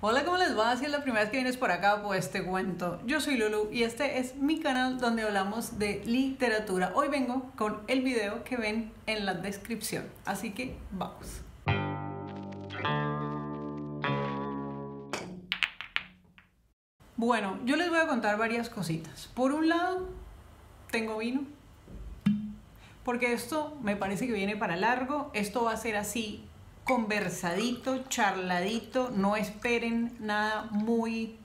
Hola, ¿cómo les va? Si es la primera vez que vienes por acá, pues te cuento. Yo soy Lulu y este es mi canal donde hablamos de literatura. Hoy vengo con el video que ven en la descripción, así que vamos. Bueno, yo les voy a contar varias cositas. Por un lado, tengo vino, porque esto me parece que viene para largo. Esto va a ser así, conversadito, charladito. No esperen nada muy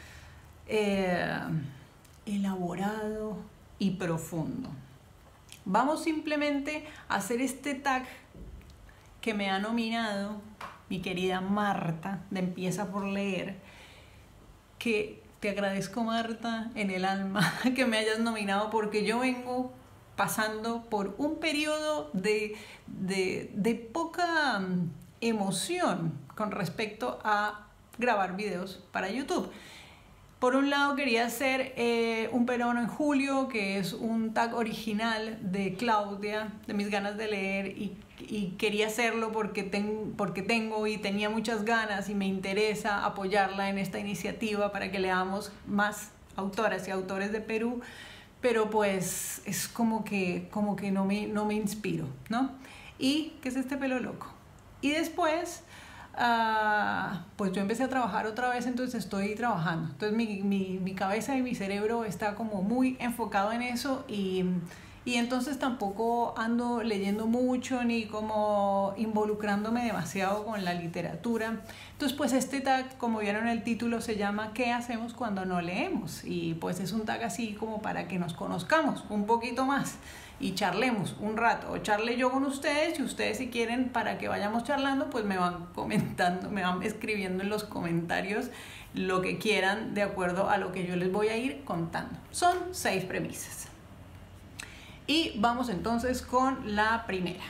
elaborado y profundo. Vamos simplemente a hacer este tag que me ha nominado mi querida Marta de Empieza por Leer, que te agradezco, Marta, en el alma que me hayas nominado, porque yo vengo pasando por un periodo de poca emoción con respecto a grabar videos para YouTube. Por un lado quería hacer un peruano en julio, que es un tag original de Claudia, de Mis Ganas de Leer, y quería hacerlo porque tengo y tenía muchas ganas y me interesa apoyarla en esta iniciativa para que leamos más autoras y autores de Perú, pero pues es como que no me inspiro, ¿no? ¿Y qué es este pelo loco? Y después pues yo empecé a trabajar otra vez, entonces estoy trabajando. Entonces mi cabeza y mi cerebro está como muy enfocado en eso y entonces tampoco ando leyendo mucho ni como involucrándome demasiado con la literatura. Entonces pues este tag, como vieron en el título, se llama ¿Qué hacemos cuando no leemos? Y pues es un tag así como para que nos conozcamos un poquito más y charlemos un rato, o charle yo con ustedes, y ustedes, si quieren, para que vayamos charlando, pues me van comentando, me van escribiendo en los comentarios lo que quieran de acuerdo a lo que yo les voy a ir contando. Son 6 premisas. Y vamos entonces con la primera.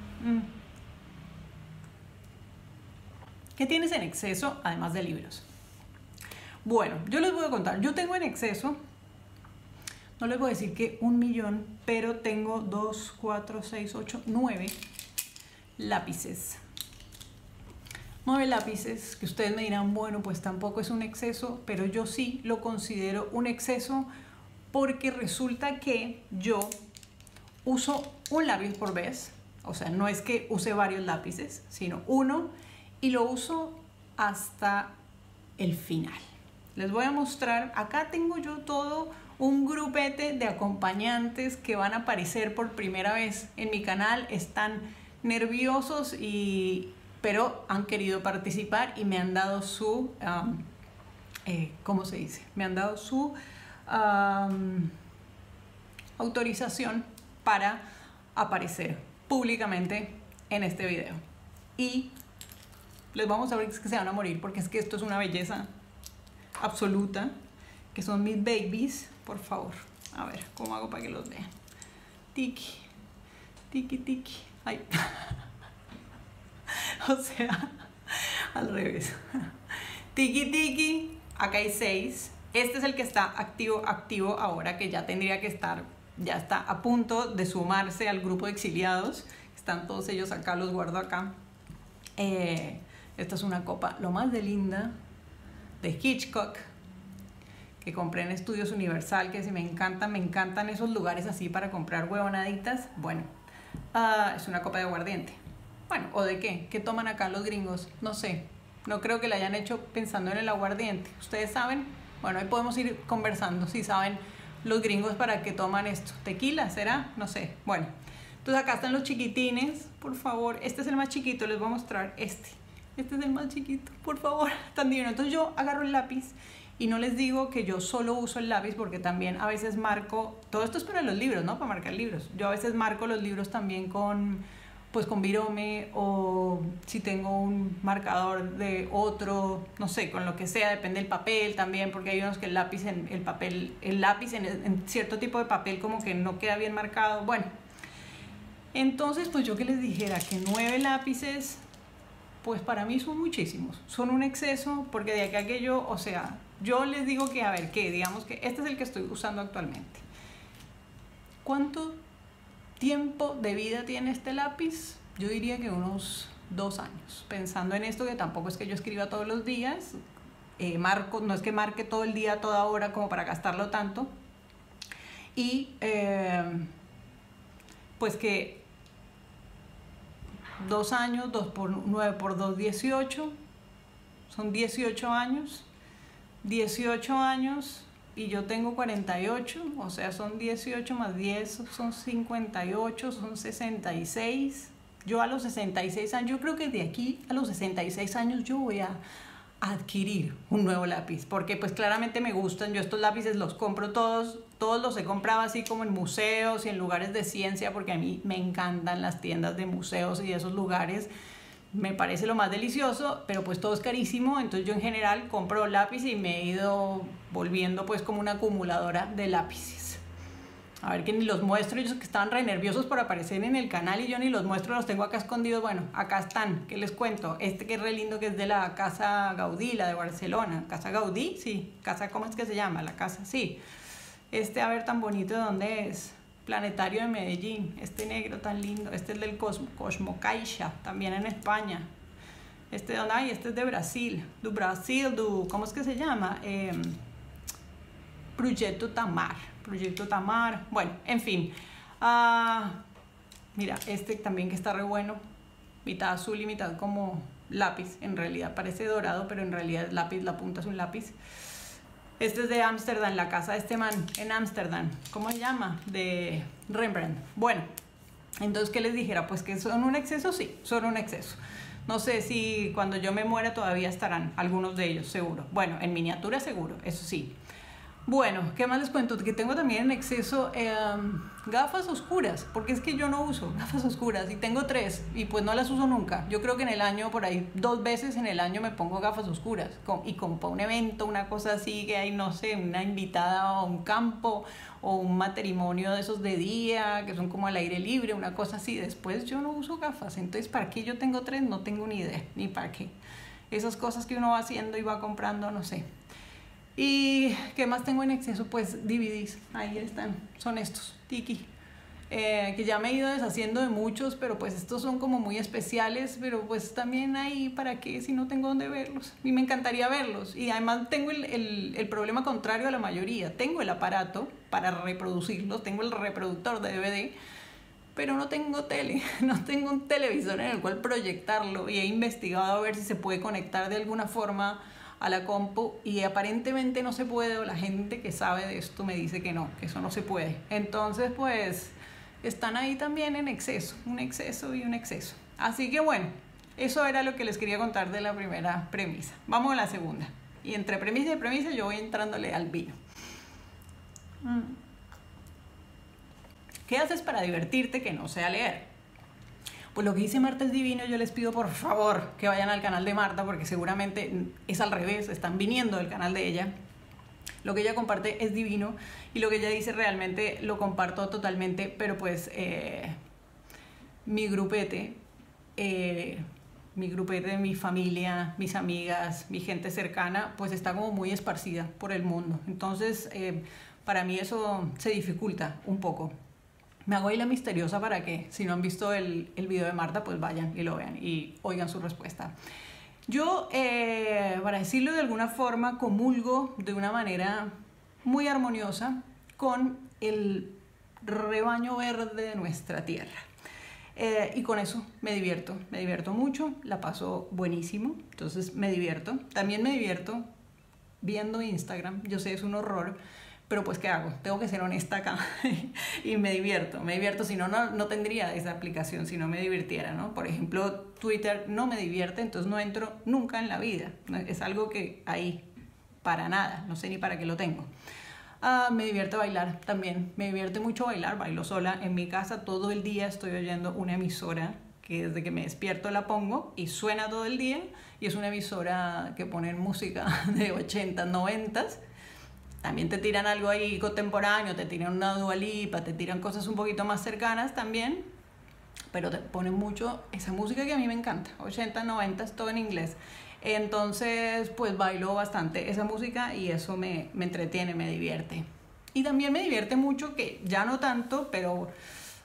¿Qué tienes en exceso además de libros? Bueno, yo les voy a contar. Yo tengo en exceso, no les voy a decir que 1.000.000, pero tengo 2, 4, 6, 8, 9 lápices. 9 lápices que ustedes me dirán, bueno, pues tampoco es un exceso, pero yo sí lo considero un exceso, porque resulta que yo uso un lápiz por vez. O sea, no es que use varios lápices, sino uno, y lo uso hasta el final. Les voy a mostrar, acá tengo yo todo un grupete de acompañantes que van a aparecer por primera vez en mi canal. Están nerviosos, pero han querido participar y me han dado su, ¿cómo se dice? Me han dado su autorización para aparecer públicamente en este video. Y les vamos a ver que se van a morir, porque es que esto es una belleza absoluta, que son mis babies. Por favor, a ver, ¿cómo hago para que los vean? Tiki, tiki, tiki. Ay. O sea, al revés. Tiki, tiki. Acá hay 6. Este es el que está activo ahora, que ya tendría que estar, ya está a punto de sumarse al grupo de exiliados. Están todos ellos acá, los guardo acá. Esta es una copa, lo más de linda, de Hitchcock, que compré en Estudios Universal, que sí me encantan esos lugares así para comprar huevonaditas. Bueno, es una copa de aguardiente. Bueno, ¿o de qué? ¿Qué toman acá los gringos? No sé, no creo que la hayan hecho pensando en el aguardiente. ¿Ustedes saben? Bueno, ahí podemos ir conversando si saben los gringos para qué toman esto. ¿Tequila será? No sé. Bueno, entonces acá están los chiquitines, por favor. Este es el más chiquito, les voy a mostrar este. Este es el más chiquito, por favor, tan divino. Entonces yo agarro el lápiz. Y no les digo que yo solo uso el lápiz, porque también a veces marco, todo esto es para los libros, ¿no? Para marcar libros. Yo a veces marco los libros también con virome, o si tengo un marcador de otro, no sé, con lo que sea, depende del papel también, porque hay unos que el lápiz en cierto tipo de papel como que no queda bien marcado. Bueno, entonces pues yo que les dijera que 9 lápices, pues para mí son muchísimos, son un exceso, porque de aquí a aquello, o sea, yo les digo que, a ver, que digamos que este es el que estoy usando actualmente. ¿Cuánto tiempo de vida tiene este lápiz? Yo diría que unos 2 años, pensando en esto, que tampoco es que yo escriba todos los días, marco, no es que marque todo el día, toda hora, como para gastarlo tanto. Y pues que 2 años, 2 por 9 por 2, 18, son 18 años, 18 años y yo tengo 48, o sea, son 18 más 10, son 58, son 66. Yo a los 66 años, yo creo que de aquí a los 66 años yo voy a adquirir un nuevo lápiz, porque pues claramente me gustan. Yo estos lápices los compro todos los he comprado así como en museos y en lugares de ciencia, porque a mí me encantan las tiendas de museos y esos lugares, me parece lo más delicioso, pero pues todo es carísimo. Entonces yo en general compro lápiz y me he ido volviendo pues como una acumuladora de lápices. A ver, que ni los muestro, ellos que estaban re nerviosos por aparecer en el canal y yo ni los muestro, los tengo acá escondidos. Bueno, acá están, ¿qué les cuento? Este que es re lindo, que es de la Casa Gaudí, la de Barcelona. ¿Casa Gaudí? Sí. Casa, ¿cómo es que se llama? La casa, sí. A ver, tan bonito, ¿de dónde es? Planetario de Medellín. Este negro tan lindo. Este es del Cosmo Caixa, también en España. ¿De dónde hay? Este es de Brasil. ¿Cómo es que se llama? Proyecto Tamar. Bueno, en fin. Mira, este también que está re bueno. Mitad azul y mitad como lápiz. En realidad parece dorado, pero en realidad es lápiz. La punta es un lápiz. Este es de Ámsterdam, la casa de este man en Ámsterdam. ¿Cómo se llama? De Rembrandt. Bueno, entonces, ¿qué les dijera? Pues que son un exceso, sí, son un exceso. No sé si cuando yo me muera todavía estarán algunos de ellos, seguro. Bueno, en miniatura seguro, eso sí. Bueno, ¿qué más les cuento? Que tengo también en exceso gafas oscuras, porque es que yo no uso gafas oscuras y tengo 3 y pues no las uso nunca. Yo creo que en el año, por ahí 2 veces en el año me pongo gafas oscuras y como para un evento, una cosa así, que hay, no sé, una invitada a un campo o un matrimonio de esos de día, que son como al aire libre, una cosa así. Después yo no uso gafas, entonces ¿para qué yo tengo 3? No tengo ni idea, ni para qué. Esas cosas que uno va haciendo y va comprando, no sé. ¿Y qué más tengo en exceso? Pues DVDs, ahí están, son estos, tiki, que ya me he ido deshaciendo de muchos, pero pues estos son como muy especiales, pero pues también ahí, ¿para qué si no tengo dónde verlos? Y me encantaría verlos, y además tengo el problema contrario a la mayoría. Tengo el aparato para reproducirlos, tengo el reproductor de DVD, pero no tengo tele, no tengo un televisor en el cual proyectarlo, y he investigado a ver si se puede conectar de alguna forma a la compu y aparentemente no se puede, o la gente que sabe de esto me dice que no, que eso no se puede. Entonces pues están ahí también en exceso, un exceso y un exceso. Así que bueno, eso era lo que les quería contar de la primera premisa. Vamos a la segunda. Y entre premisa y premisa yo voy entrándole al vino. ¿Qué haces para divertirte que no sea leer? Pues lo que dice Marta es divino. Yo les pido por favor que vayan al canal de Marta, porque seguramente es al revés, están viniendo del canal de ella. Lo que ella comparte es divino y lo que ella dice realmente lo comparto totalmente, pero pues mi grupete, mi familia, mis amigas, mi gente cercana, pues está como muy esparcida por el mundo. Entonces para mí eso se dificulta un poco. Me hago ahí la misteriosa para que, si no han visto el video de Marta, pues vayan y lo vean y oigan su respuesta. Yo, para decirlo de alguna forma, comulgo de una manera muy armoniosa con el rebaño verde de nuestra tierra. Y con eso me divierto mucho, la paso buenísimo, entonces me divierto. También me divierto viendo Instagram, yo sé, es un horror, pero pues ¿qué hago? Tengo que ser honesta acá y me divierto, si no, no tendría esa aplicación si no me divirtiera, ¿no? Por ejemplo, Twitter no me divierte, entonces no entro nunca en la vida, es algo que ahí, para nada, no sé ni para qué lo tengo. Me divierte bailar también, me divierte mucho bailar, bailo sola en mi casa todo el día, estoy oyendo una emisora que desde que me despierto la pongo y suena todo el día, y es una emisora que ponen música de 80s, 90s. También te tiran algo ahí contemporáneo, te tiran una Dua Lipa, te tiran cosas un poquito más cercanas también, pero te ponen mucho esa música que a mí me encanta, 80, 90, todo en inglés. Entonces pues bailo bastante esa música y eso me entretiene, me divierte. Y también me divierte mucho, que ya no tanto, pero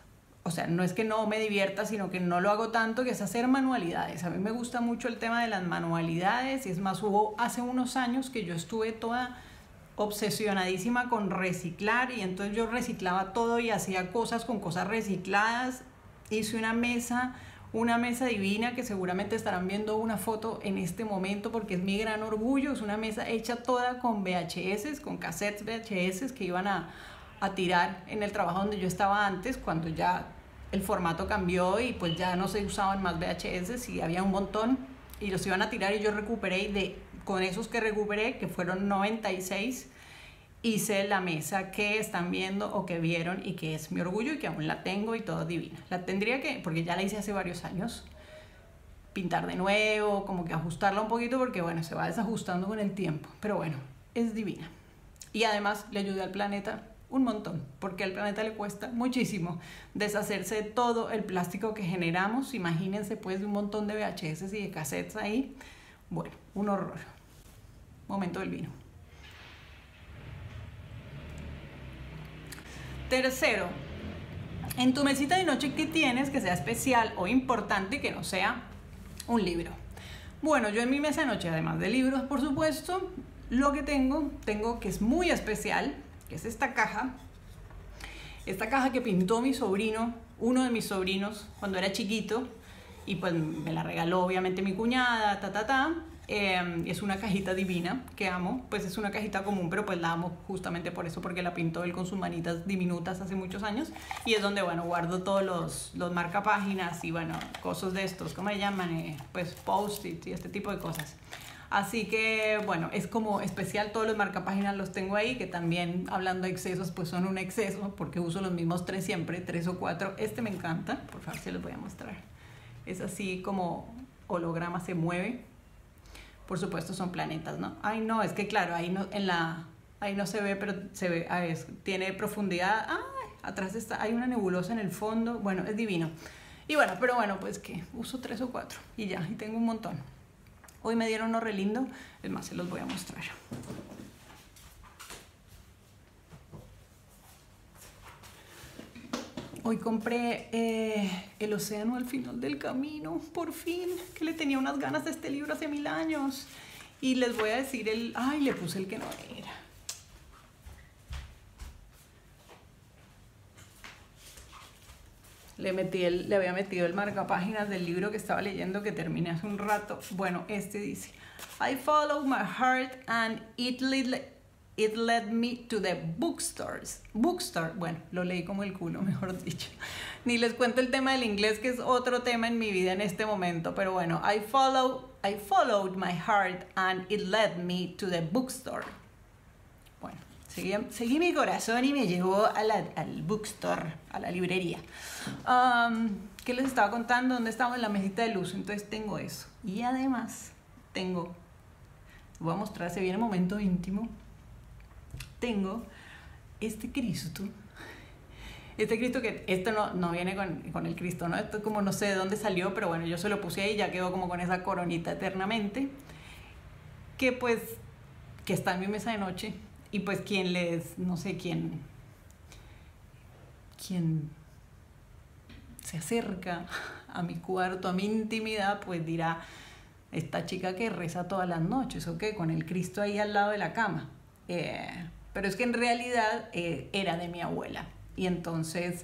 o sea, no es que no me divierta, sino que no lo hago tanto, que es hacer manualidades. A mí me gusta mucho el tema de las manualidades, y es más, hubo hace unos años que yo estuve toda obsesionadísima con reciclar, y entonces yo reciclaba todo y hacía cosas con cosas recicladas. Hice una mesa divina, que seguramente estarán viendo una foto en este momento porque es mi gran orgullo. Es una mesa hecha toda con VHS, con cassettes VHS que iban a tirar en el trabajo donde yo estaba antes, cuando ya el formato cambió y pues ya no se usaban más VHS y había un montón y los iban a tirar, y yo recuperé, y con esos que recuperé, que fueron 96, hice la mesa que están viendo o que vieron, y que es mi orgullo y que aún la tengo y todo divina. La tendría que, porque ya la hice hace varios años, pintar de nuevo, como que ajustarla un poquito, porque bueno, se va desajustando con el tiempo, pero bueno, es divina. Y además le ayudé al planeta un montón, porque al planeta le cuesta muchísimo deshacerse de todo el plástico que generamos. Imagínense pues de un montón de VHS y de cassettes ahí. Bueno, un horror. Momento del vino. Tercero, en tu mesita de noche, ¿qué tienes que sea especial o importante y que no sea un libro? Bueno, yo en mi mesa de noche, además de libros, por supuesto, lo que tengo que es muy especial, que es esta caja que pintó mi sobrino, uno de mis sobrinos, cuando era chiquito, y pues me la regaló obviamente mi cuñada, es una cajita divina que amo. Pues es una cajita común, pero pues la amo justamente por eso, porque la pintó él con sus manitas diminutas hace muchos años, y es donde, bueno, guardo todos los marcapáginas y, bueno, cosas de estos, ¿cómo le llaman? Pues post-it y este tipo de cosas. Así que, bueno, es como especial. Todos los marcapáginas los tengo ahí, que también, hablando de excesos, pues son un exceso, porque uso los mismos 3 siempre, 3 o 4. Este me encanta, por favor, se los voy a mostrar. Es así como holograma, se mueve. Por supuesto son planetas, ¿no? Ay, no, es que claro, ahí no se ve, pero se ve, a ver, tiene profundidad. Ay, atrás hay una nebulosa en el fondo. Bueno, es divino. Y bueno, pero bueno, pues que uso 3 o 4 y ya, y tengo un montón. Hoy me dieron uno re lindo, es más, se los voy a mostrar. Hoy compré El océano al final del camino, por fin, que le tenía unas ganas de este libro hace 1000 años. Y les voy a decir ay, le puse el que no era. Le había metido el marcapáginas del libro que estaba leyendo, que terminé hace un rato. Bueno, este dice: I followed my heart and it led me to the bookstore. Bueno, lo leí como el culo, mejor dicho. Ni les cuento el tema del inglés, que es otro tema en mi vida en este momento. Pero bueno, I followed my heart and it led me to the bookstore. Bueno, seguí mi corazón y me llevó al bookstore, a la librería. ¿Qué les estaba contando? ¿Dónde estamos? En la mesita de luz. Entonces tengo eso. Y además voy a mostrar, se viene momento íntimo. Tengo este Cristo. Este Cristo, que esto no viene con el Cristo, ¿no? Esto como no sé de dónde salió, pero bueno, yo se lo puse ahí y ya quedó como con esa coronita eternamente. Que pues, que está en mi mesa de noche. Y pues no sé quién se acerca a mi cuarto, a mi intimidad, pues dirá: esta chica que reza todas las noches, ¿o qué? Con el Cristo ahí al lado de la cama. Pero es que en realidad era de mi abuela. Y entonces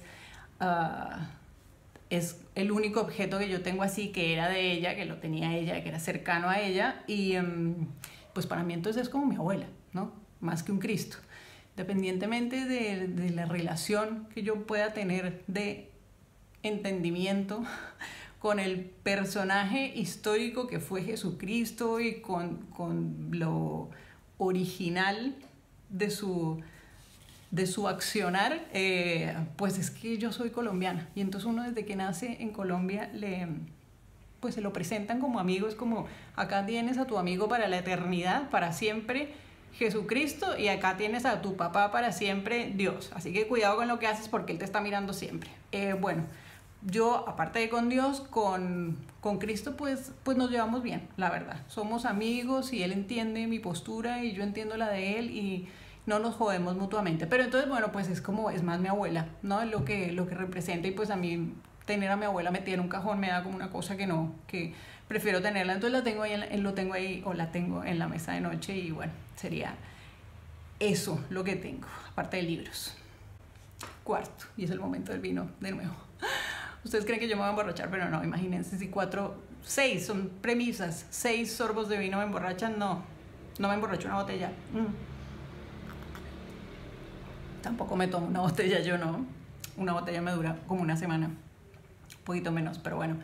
es el único objeto que yo tengo así que era de ella, que lo tenía ella, que era cercano a ella. Y pues para mí entonces es como mi abuela, ¿no? Más que un Cristo. Independientemente de la relación que yo pueda tener de entendimiento con el personaje histórico que fue Jesucristo, y con lo original de su accionar, pues es que yo soy colombiana, y entonces uno desde que nace en Colombia pues se lo presentan como amigo. Es como: acá tienes a tu amigo para la eternidad, para siempre, Jesucristo, y acá tienes a tu papá para siempre, Dios. Así que cuidado con lo que haces, porque Él te está mirando siempre. Bueno, yo, aparte de con Dios, con Cristo, pues nos llevamos bien, la verdad. Somos amigos y Él entiende mi postura y yo entiendo la de Él, y no nos jodemos mutuamente. Pero entonces, bueno, pues es como, es más mi abuela, ¿no? Lo que representa, y pues a mí tener a mi abuela metida en un cajón me da como una cosa que no, que prefiero tenerla. Entonces la tengo ahí, lo tengo ahí, o la tengo en la mesa de noche, y bueno, sería eso lo que tengo, aparte de libros. Cuarto, y es el momento del vino de nuevo. Ustedes creen que yo me voy a emborrachar, pero no, imagínense si 6 son premisas, 6 sorbos de vino me emborrachan, no me emborracho una botella. Tampoco me tomo una botella, yo no. Una botella me dura como una semana, un poquito menos, pero bueno.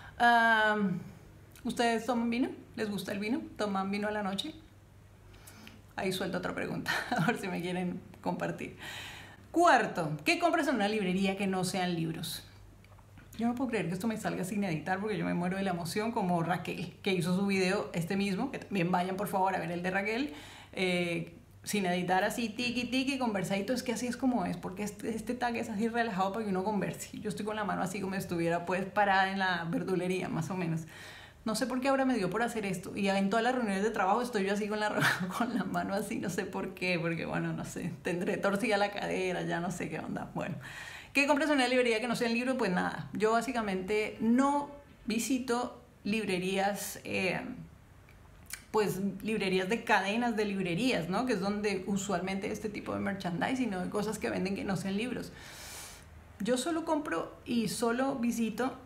¿Ustedes toman vino? ¿Les gusta el vino? ¿Toman vino a la noche? Ahí suelto otra pregunta, a ver si me quieren compartir. Cuarto, ¿qué compras en una librería que no sean libros? Yo no puedo creer que esto me salga sin editar, porque yo me muero de la emoción, como Raquel, que hizo su video mismo, que también vayan por favor a ver el de Raquel, sin editar, así tiki conversadito. Es que así es como es, porque este tag es así relajado para que uno converse. Yo estoy con la mano así como si estuviera pues parada en la verdulería, más o menos. No sé por qué ahora me dio por hacer esto, y en todas las reuniones de trabajo estoy yo así con la mano así, no sé por qué, porque bueno, no sé, tendré torcida la cadera, ya no sé qué onda. Bueno, ¿qué compras en una librería que no sea el libro? Pues nada, yo básicamente no visito librerías, pues librerías de cadenas de librerías, ¿no? Que es donde usualmente este tipo de merchandising, ¿no? De cosas que venden que no sean libros. Yo solo compro y solo visito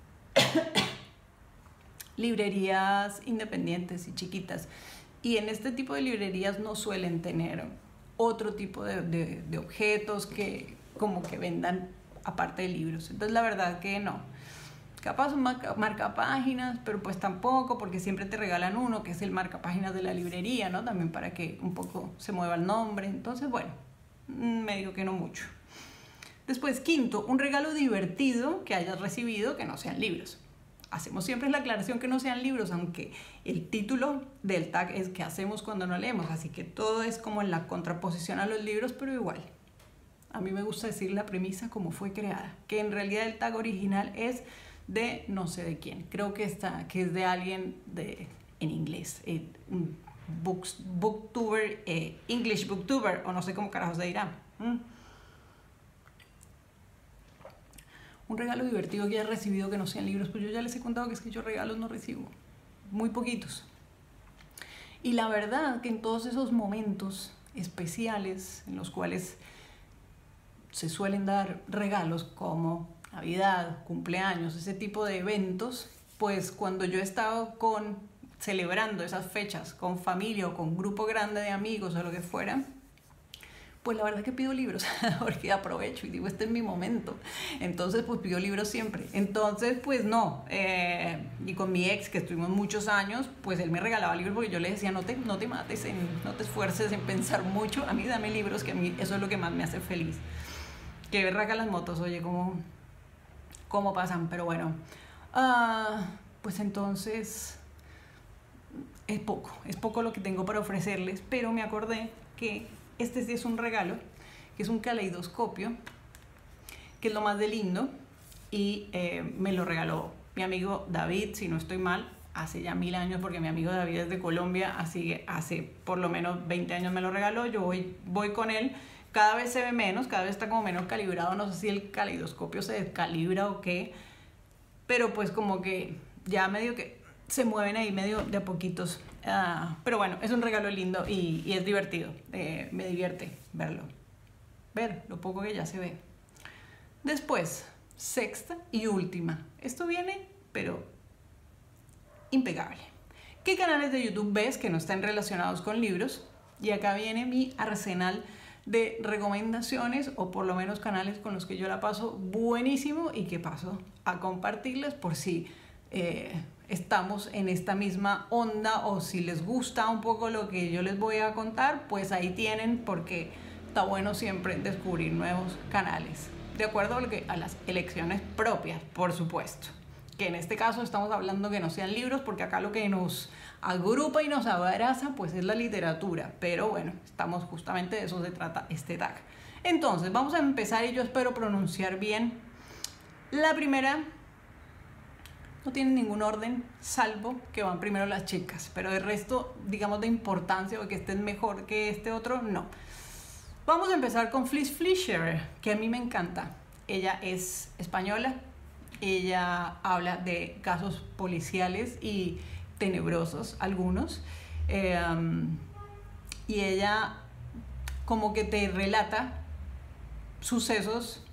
librerías independientes y chiquitas, y en este tipo de librerías no suelen tener otro tipo de objetos que como que vendan aparte de libros. Entonces la verdad que no, capaz un marca páginas, pero pues tampoco, porque siempre te regalan uno que es el marca páginas de la librería, ¿no? También para que un poco se mueva el nombre. Entonces bueno, me digo que no mucho. Después, quinto, un regalo divertido que hayas recibido que no sean libros. Hacemos siempre la aclaración que no sean libros, aunque el título del tag es ¿qué hacemos cuando no leemos? Así que todo es como en la contraposición a los libros, pero igual. A mí me gusta decir la premisa como fue creada, que en realidad el tag original es de no sé de quién. Creo que es de alguien en inglés, un booktuber, English booktuber, o no sé cómo carajo se dirá. Un regalo divertido que haya recibido que no sean libros. Pues yo ya les he contado que es que yo regalos no recibo, muy poquitos. Y la verdad que en todos esos momentos especiales en los cuales se suelen dar regalos como Navidad, cumpleaños, ese tipo de eventos, pues cuando yo he estado celebrando esas fechas con familia o con grupo grande de amigos o lo que fuera, pues la verdad es que pido libros, porque aprovecho y digo, este es mi momento. Entonces, pues pido libros siempre. Entonces, pues no. Y con mi ex, que estuvimos muchos años, pues él me regalaba libros porque yo le decía, no te mates, no te esfuerces en pensar mucho. A mí dame libros, que a mí eso es lo que más me hace feliz. Que berraca las motos, oye, cómo pasan. Pero bueno, pues entonces es poco lo que tengo para ofrecerles, pero me acordé que este sí es un regalo, que es un caleidoscopio, que es lo más de lindo, y me lo regaló mi amigo David, si no estoy mal, hace ya 1000 años, porque mi amigo David es de Colombia, así que hace por lo menos 20 años me lo regaló. Yo voy con él, cada vez se ve menos, cada vez está como menos calibrado, no sé si el caleidoscopio se descalibra o qué, pero pues como que ya medio que se mueven ahí medio de a poquitos. Pero bueno, es un regalo lindo y es divertido. Me divierte ver lo poco que ya se ve. Después, sexta y última. Esto viene, pero impecable. ¿Qué canales de YouTube ves que no están relacionados con libros? Y acá viene mi arsenal de recomendaciones, o por lo menos canales con los que yo la paso buenísimo y que paso a compartirles por si estamos en esta misma onda, o si les gusta un poco lo que yo les voy a contar, pues ahí tienen, porque está bueno siempre descubrir nuevos canales, de acuerdo a las elecciones propias, por supuesto. Que en este caso estamos hablando que no sean libros, porque acá lo que nos agrupa y nos abraza pues es la literatura, pero bueno, justamente de eso se trata este tag. Entonces vamos a empezar, y yo espero pronunciar bien. La primera no tiene ningún orden, salvo que van primero las chicas, pero el resto, digamos, de importancia o que estén mejor que este otro, no. Vamos a empezar con Fliss Fleischer, que a mí me encanta. Ella es española, ella habla de casos policiales y tenebrosos, algunos, y ella como que te relata sucesos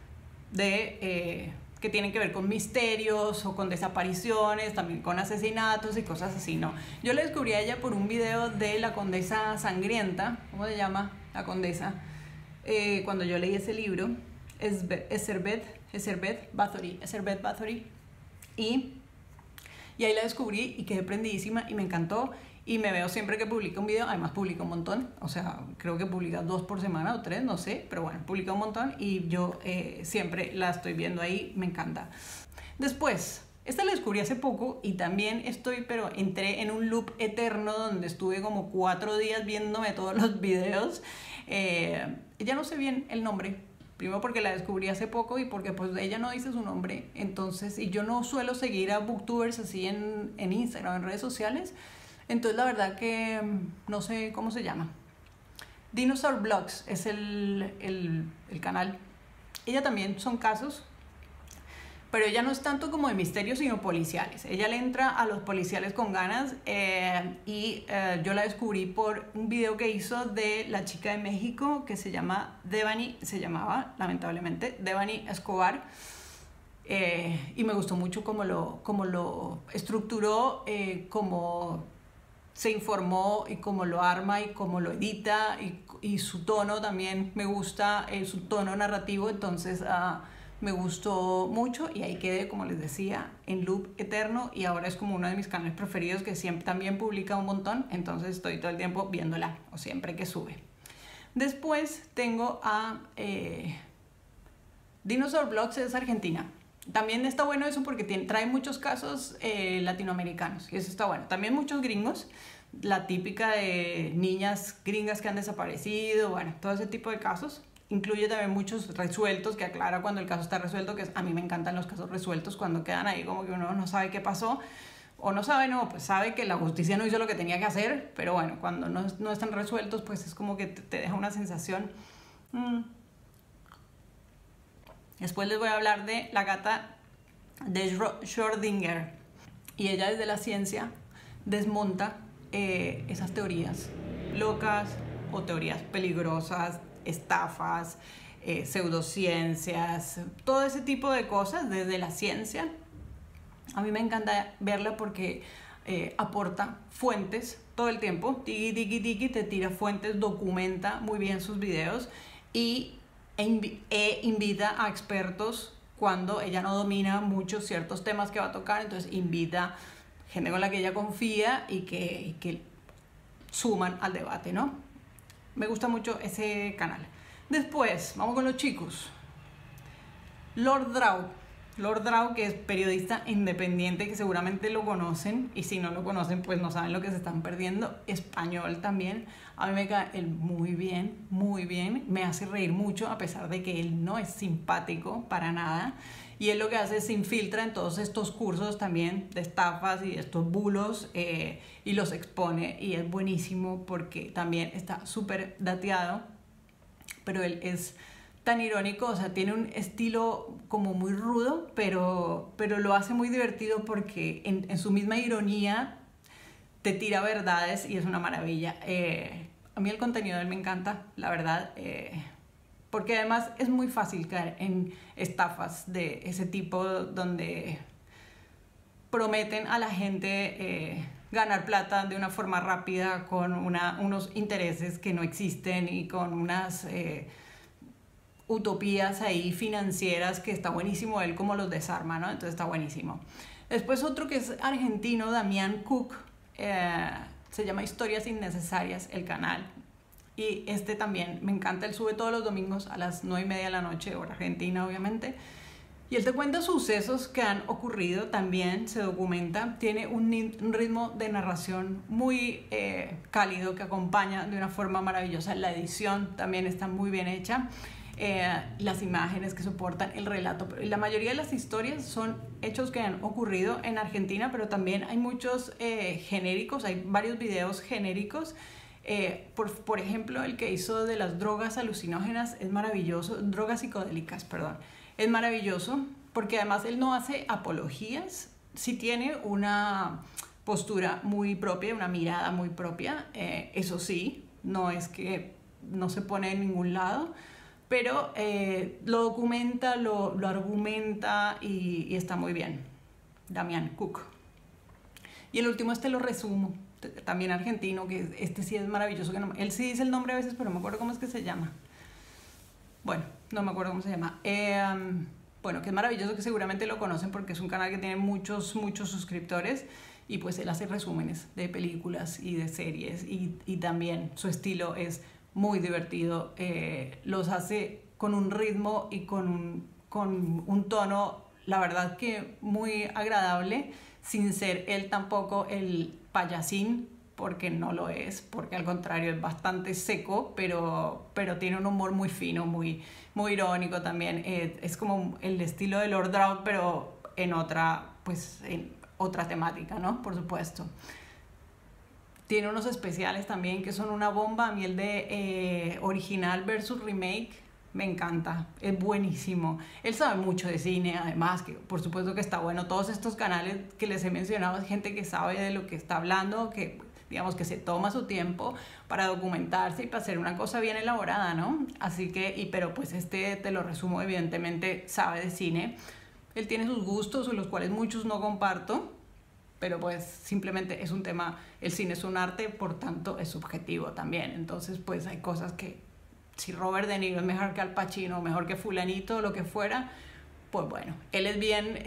que tienen que ver con misterios o con desapariciones, también con asesinatos y cosas así, ¿no? Yo la descubrí a ella por un video de La Condesa Sangrienta, ¿cómo se llama? La Condesa. Cuando yo leí ese libro, Ezerbeth Bathory, y ahí la descubrí y quedé prendidísima y me encantó. Y me veo siempre que publica un video, además publica un montón, o sea, creo que publica 2 por semana o 3, no sé, pero bueno, publica un montón y yo siempre la estoy viendo ahí, me encanta. Después, esta la descubrí hace poco y también entré en un loop eterno donde estuve como 4 días viéndome todos los videos. Ya no sé bien el nombre, primero porque la descubrí hace poco y porque pues ella no dice su nombre, entonces, y yo no suelo seguir a booktubers así en Instagram, en redes sociales. Entonces la verdad que no sé cómo se llama. Dinosaur Blogs es el canal. Ella también son casos, pero ella no es tanto como de misterio, sino policiales. Ella le entra a los policiales con ganas yo la descubrí por un video que hizo de la chica de México que se llamaba lamentablemente Devani Escobar. Y me gustó mucho cómo lo estructuró, cómo se informó y cómo lo arma y cómo lo edita y su tono también me gusta, su tono narrativo, entonces me gustó mucho y ahí quedé, como les decía, en loop eterno y ahora es como uno de mis canales preferidos que siempre también publica un montón, entonces estoy todo el tiempo viéndola o siempre que sube. Después tengo a Dinosaur Blogs, es argentina. También está bueno eso porque trae muchos casos latinoamericanos y eso está bueno. También muchos gringos, la típica de niñas gringas que han desaparecido, bueno, todo ese tipo de casos. Incluye también muchos resueltos que aclara cuando el caso está resuelto, que a mí me encantan los casos resueltos cuando quedan ahí como que uno no sabe qué pasó o no sabe, no, pues sabe que la justicia no hizo lo que tenía que hacer, pero bueno, cuando no están resueltos pues es como que te deja una sensación... Después les voy a hablar de la gata de Schrödinger y ella desde la ciencia desmonta esas teorías locas o teorías peligrosas, estafas, pseudociencias, todo ese tipo de cosas desde la ciencia. A mí me encanta verla porque aporta fuentes todo el tiempo, te tira fuentes, documenta muy bien sus videos e invita a expertos cuando ella no domina muchos ciertos temas que va a tocar, entonces invita gente con la que ella confía y que suman al debate, ¿no? Me gusta mucho ese canal. Después, vamos con los chicos. Lord Draw, que es periodista independiente, que seguramente lo conocen, y si no lo conocen, pues no saben lo que se están perdiendo. Español también. A mí me cae él muy bien, me hace reír mucho, a pesar de que él no es simpático para nada. Y él lo que hace es se infiltra en todos estos cursos también de estafas y estos bulos y los expone, y es buenísimo porque también está súper dateado, pero él es tan irónico, o sea, tiene un estilo como muy rudo, pero lo hace muy divertido porque en su misma ironía te tira verdades y es una maravilla. A mí el contenido de él me encanta, la verdad, porque además es muy fácil caer en estafas de ese tipo donde prometen a la gente ganar plata de una forma rápida con unos intereses que no existen y con unas... utopías ahí financieras que está buenísimo él como los desarma, ¿no? Entonces está buenísimo. Después otro que es argentino, Damián Cook, se llama Historias Innecesarias el canal, y este también me encanta, él sube todos los domingos a las 9:30 de la noche, hora argentina obviamente, y él te cuenta sucesos que han ocurrido, también se documenta, tiene un ritmo de narración muy cálido que acompaña de una forma maravillosa, la edición también está muy bien hecha. Las imágenes que soportan el relato. La mayoría de las historias son hechos que han ocurrido en Argentina, pero también hay muchos genéricos, hay varios videos genéricos Por ejemplo, el que hizo de las drogas alucinógenas es maravilloso, drogas psicodélicas, perdón, es maravilloso porque además él no hace apologías, sí tiene una postura muy propia, una mirada muy propia, eso sí, no es que no se pone en ningún lado, pero lo documenta, lo argumenta y está muy bien. Damián Cook. Y el último lo resumo, también argentino, que este sí es maravilloso, que no, él sí dice el nombre a veces, pero no me acuerdo cómo es que se llama. Bueno, no me acuerdo cómo se llama. Bueno, que es maravilloso, que seguramente lo conocen porque es un canal que tiene muchos suscriptores y pues él hace resúmenes de películas y de series y también su estilo es muy divertido, los hace con un ritmo y con un tono, la verdad que muy agradable, sin ser él tampoco el payasín, porque no lo es, porque al contrario es bastante seco, pero tiene un humor muy fino, muy irónico también. Es como el estilo de Lord Drought, pero en otra temática, ¿no? Por supuesto. Tiene unos especiales también que son una bomba. A mí el de original versus remake me encanta, es buenísimo. Él sabe mucho de cine, además, que por supuesto que está bueno. Todos estos canales que les he mencionado es gente que sabe de lo que está hablando, que digamos que se toma su tiempo para documentarse y para hacer una cosa bien elaborada, ¿no? Así que, pero pues te lo resumo, evidentemente sabe de cine. Él tiene sus gustos, los cuales muchos no comparto, pero pues simplemente es un tema, el cine es un arte, por tanto es subjetivo también. Entonces pues hay cosas que, si Robert De Niro es mejor que Al Pacino, mejor que fulanito, lo que fuera, pues bueno, él es bien,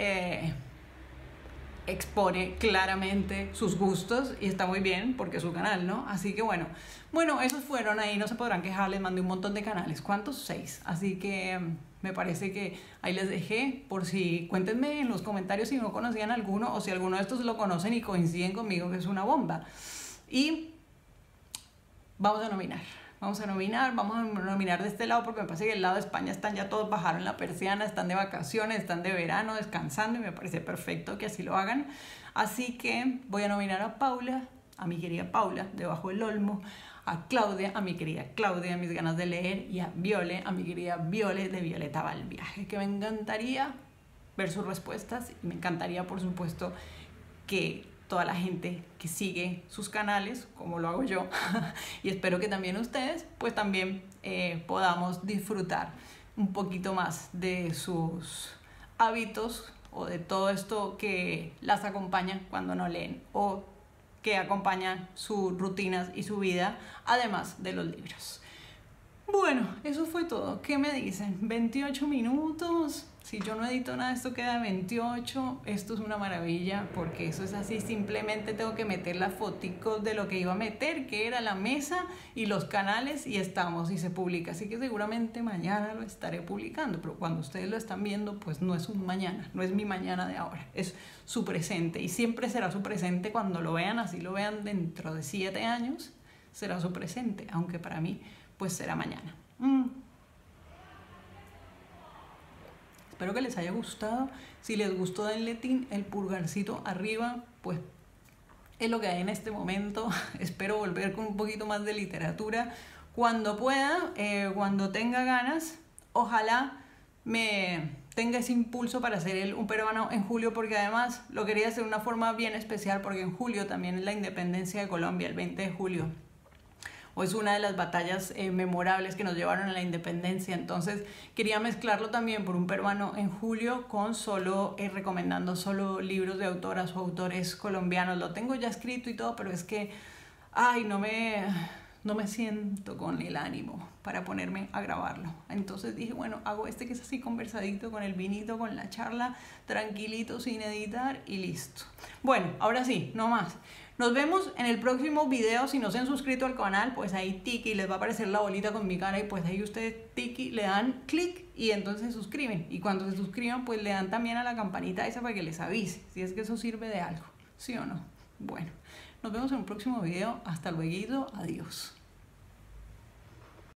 expone claramente sus gustos y está muy bien porque es su canal, ¿no? Así que bueno, esos fueron ahí, no se podrán quejar, les mandé un montón de canales. ¿Cuántos? 6. Así que me parece que ahí les dejé, por si, cuéntenme en los comentarios si no conocían alguno o si alguno de estos lo conocen y coinciden conmigo que es una bomba. Y vamos a nominar de este lado, porque me parece que el lado de España están ya todos, bajaron la persiana, están de vacaciones, están de verano, descansando, y me parece perfecto que así lo hagan. Así que voy a nominar a Paula, a mi querida Paula, debajo del olmo, a Claudia, a mi querida Claudia, a mis ganas de leer, y a Viole, a mi querida Viole, de Violeta va al viaje, que me encantaría ver sus respuestas y me encantaría, por supuesto, que toda la gente que sigue sus canales, como lo hago yo, y espero que también ustedes, pues también podamos disfrutar un poquito más de sus hábitos o de todo esto que las acompaña cuando no leen o que acompañan sus rutinas y su vida, además de los libros. Bueno, eso fue todo. ¿Qué me dicen? 28 minutos. Si yo no edito nada, esto queda 28. Esto es una maravilla porque eso es así. Simplemente tengo que meter las foticos de lo que iba a meter, que era la mesa y los canales, y estamos, y se publica. Así que seguramente mañana lo estaré publicando, pero cuando ustedes lo están viendo, pues no es un mañana, no es mi mañana de ahora, es su presente, y siempre será su presente cuando lo vean, así lo vean dentro de 7 años, será su presente, aunque para mí pues será mañana. Espero que les haya gustado. Si les gustó, denle el pulgarcito arriba, pues es lo que hay en este momento. Espero volver con un poquito más de literatura cuando pueda, cuando tenga ganas. Ojalá me tenga ese impulso para hacer un peruano en julio, porque además lo quería hacer de una forma bien especial, porque en julio también es la independencia de Colombia, el 20 de julio. O es una de las batallas memorables que nos llevaron a la independencia. Entonces quería mezclarlo también por un peruano en julio con recomendando solo libros de autoras o autores colombianos. Lo tengo ya escrito y todo, pero es que no me siento con el ánimo para ponerme a grabarlo. Entonces dije, bueno, hago que es así conversadito, con el vinito, con la charla, tranquilito, sin editar, y listo. Bueno, ahora sí, no más. Nos vemos en el próximo video. Si no se han suscrito al canal, pues ahí tiki, les va a aparecer la bolita con mi cara, y pues ahí ustedes tiki, le dan clic y entonces se suscriben. Y cuando se suscriban, pues le dan también a la campanita esa para que les avise, si es que eso sirve de algo, ¿sí o no? Bueno, nos vemos en un próximo video. Hasta luego, adiós.